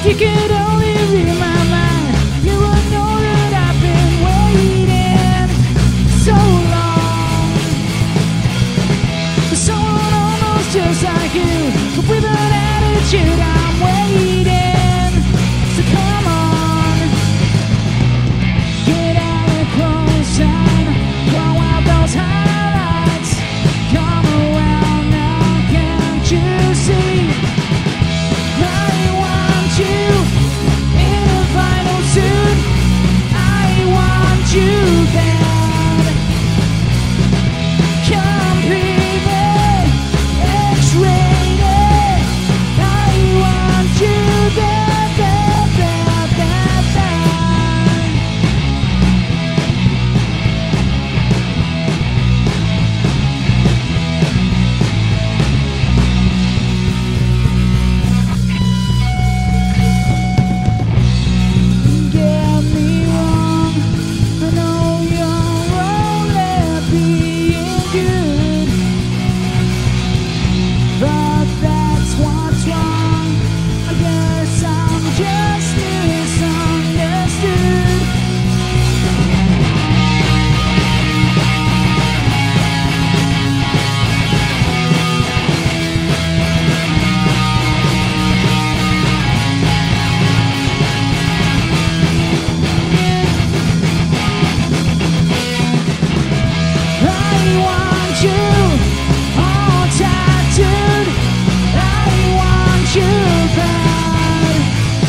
you could only read my mind, you would know that I've been waiting so long for someone almost just like you, but with an attitude. I'm waiting, so come on, get out of close and blow out those highlights. Come around now, can't you see? I want you in a vinyl suit. I want you bad. Come baby, X-rated. I want you bad, bad, bad, bad, bad. Get me wrong, I know you're only being good, but that's what's wrong. I guess I'm just misunderstood. I want you all tattooed. I want you bad.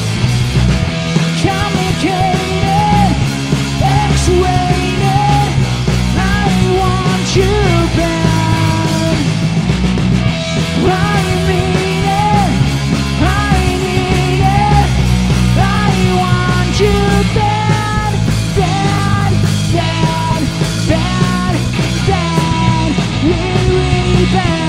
Complicated, X-rated. I want you bad. I mean it, I need it. I want you bad, bad, bad, bad, bad, really, really bad.